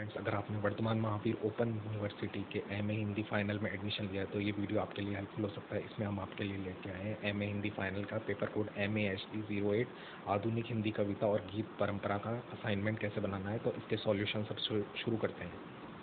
Friends, अगर आपने Vardhman Mahavir open university के एमए हिंदी फाइनल में एडमिशन लिया है तो ये वीडियो आपके लिए हेल्पफुल हो सकता है। इसमें हम आपके लिए लेके आए हैं एमए हिंदी फाइनल का पेपर कोड MAHD08 आधुनिक हिंदी कविता और गीत परंपरा का असाइनमेंट कैसे बनाना है। तो इसके सॉल्यूशन सब शुरू करते हैं।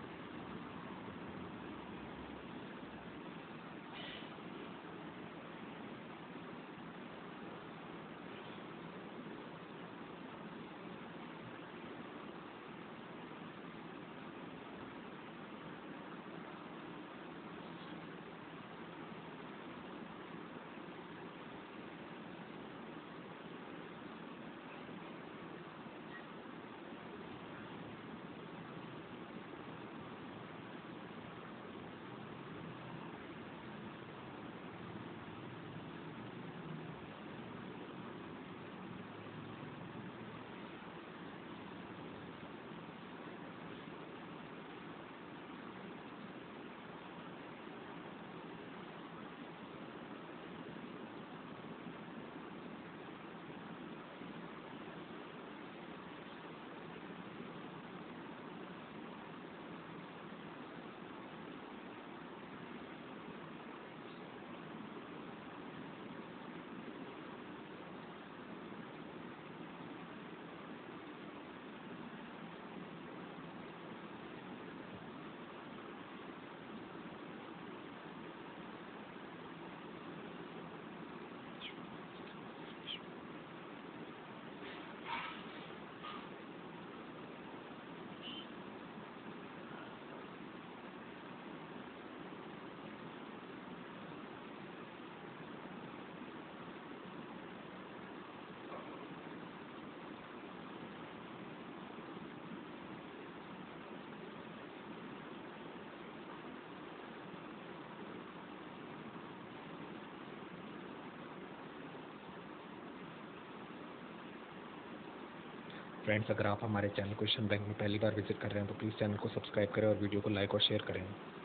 फ्रेंड्स, अगर आप हमारे चैनल क्वेश्चन बैंक में पहली बार विजिट कर रहे हैं तो प्लीज़ चैनल को सब्सक्राइब करें और वीडियो को लाइक और शेयर करें।